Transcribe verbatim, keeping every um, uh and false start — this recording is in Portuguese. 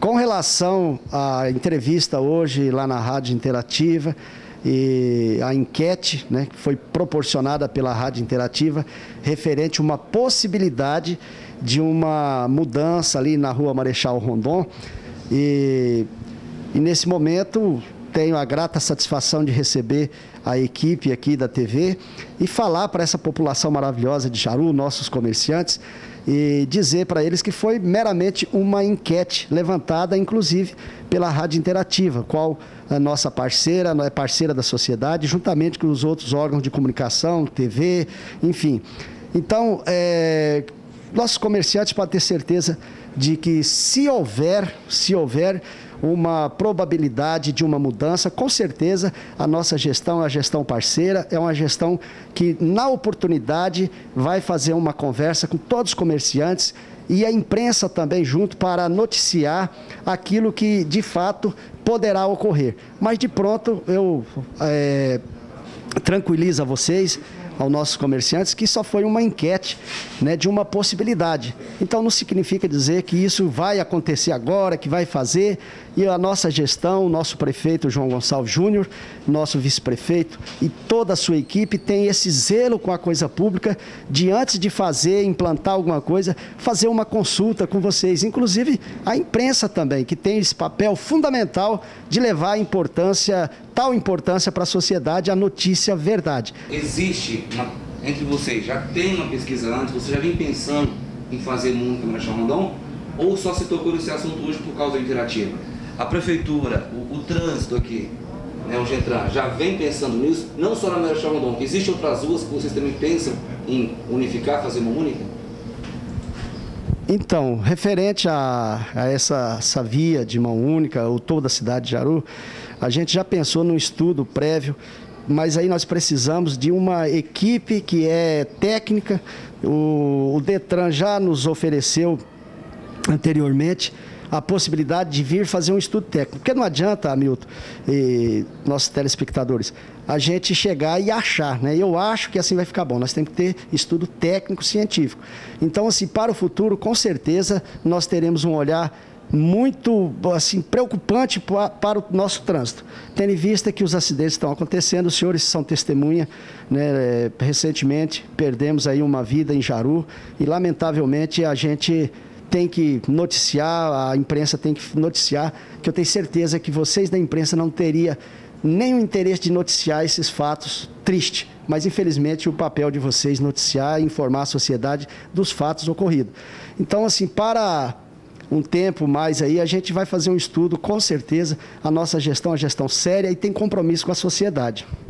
Com relação à entrevista hoje lá na Rádio Interativa e a enquete, né, que foi proporcionada pela Rádio Interativa, referente a uma possibilidade de uma mudança ali na Rua Marechal Rondon, e, e nesse momento tenho a grata satisfação de receber a equipe aqui da T V e falar para essa população maravilhosa de Jaru, nossos comerciantes, e dizer para eles que foi meramente uma enquete levantada, inclusive, pela Rádio Interativa, qual a nossa parceira, é parceira da sociedade, juntamente com os outros órgãos de comunicação, T V, enfim. Então, é, nossos comerciantes podem ter certeza de que se houver, se houver uma probabilidade de uma mudança, com certeza a nossa gestão é uma gestão parceira, é uma gestão que, na oportunidade, vai fazer uma conversa com todos os comerciantes e a imprensa também junto para noticiar aquilo que, de fato, poderá ocorrer. Mas, de pronto, eu é, tranquilizo a vocês, aos nossos comerciantes, que só foi uma enquete, né, de uma possibilidade. Então não significa dizer que isso vai acontecer agora, que vai fazer, e a nossa gestão, o nosso prefeito João Gonçalves Júnior, nosso vice-prefeito e toda a sua equipe tem esse zelo com a coisa pública de, antes de fazer, implantar alguma coisa, fazer uma consulta com vocês, inclusive a imprensa também, que tem esse papel fundamental de levar a importância, tal importância para a sociedade, a notícia verdade. Existe, uma, entre vocês, já tem uma pesquisa antes, você já vem pensando em fazer Mônica Marechal Rondon, ou só se tocou nesse assunto hoje por causa da Interativa? A prefeitura, o, o trânsito aqui, né, o Gentran, já vem pensando nisso, não só na Marechal Rondon, que existem outras ruas que vocês também pensam em unificar, fazer uma única? Então, referente a, a essa, essa via de mão única, ou toda a cidade de Jaru, a gente já pensou num estudo prévio, mas aí nós precisamos de uma equipe que é técnica. O, o Detran já nos ofereceu anteriormente a possibilidade de vir fazer um estudo técnico. Porque não adianta, Hamilton e nossos telespectadores, a gente chegar e achar, né? Eu acho que assim vai ficar bom. Nós temos que ter estudo técnico, científico. Então, assim, para o futuro, com certeza, nós teremos um olhar muito, assim, preocupante para, para o nosso trânsito. Tendo em vista que os acidentes estão acontecendo, os senhores são testemunha, né? Recentemente perdemos aí uma vida em Jaru e, lamentavelmente, a gente tem que noticiar, a imprensa tem que noticiar, que eu tenho certeza que vocês da imprensa não teriam nem o interesse de noticiar esses fatos tristes, mas infelizmente o papel de vocês noticiar e informar a sociedade dos fatos ocorridos. Então, assim, para um tempo mais aí, a gente vai fazer um estudo, com certeza, a nossa gestão é uma gestão séria e tem compromisso com a sociedade.